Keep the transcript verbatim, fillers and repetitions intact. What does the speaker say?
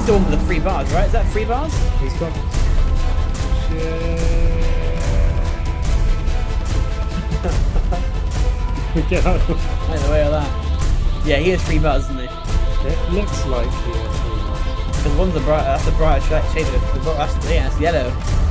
he's the one with the three bars, right? Is that three bars? He's got... Get out of the Out of the way of that. Yeah, he has three bars, doesn't he? It looks like he has three bars. Because one's the bright, that's the brighter shade of it. That's, yeah, it's yellow.